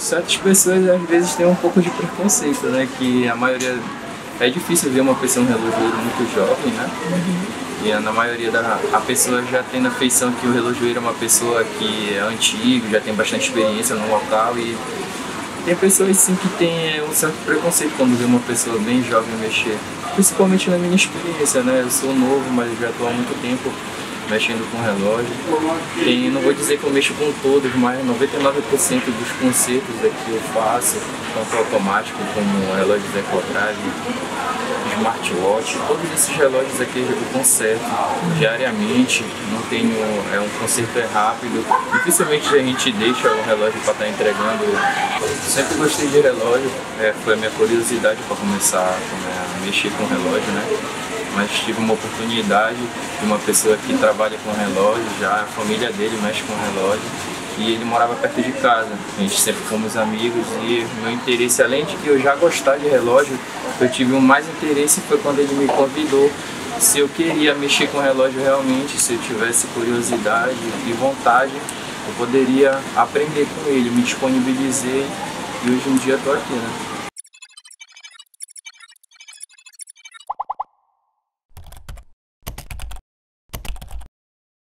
certas pessoas às vezes têm um pouco de preconceito, né? Que a maioria... É difícil ver uma pessoa, um relojoeiro muito jovem, né? E na maioria a pessoa já tem na feição que o relojoeiro é uma pessoa que é antigo, já tem bastante experiência no local, e tem pessoas sim que têm um certo preconceito quando vê uma pessoa bem jovem mexer. Principalmente na minha experiência, né? Eu sou novo, mas já estou há muito tempo mexendo com relógio. Não vou dizer que eu mexo com todos, mas 99% dos concertos aqui eu faço, tanto automático como relógios EcoDrive, smartwatch, todos esses relógios aqui eu conserto diariamente, não tenho, um conserto rápido, dificilmente a gente deixa o relógio para estar entregando. Sempre gostei de relógio, foi a minha curiosidade para começar a mexer com relógio, né? Mas tive uma oportunidade de uma pessoa que trabalha com relógio, já a família dele mexe com relógio, e ele morava perto de casa. A gente sempre fomos amigos, e meu interesse, além de que eu já gostar de relógio, eu tive mais interesse foi quando ele me convidou se eu queria mexer com relógio realmente, se eu tivesse curiosidade e vontade, eu poderia aprender com ele, me disponibilizei, e hoje em dia estou aqui, né?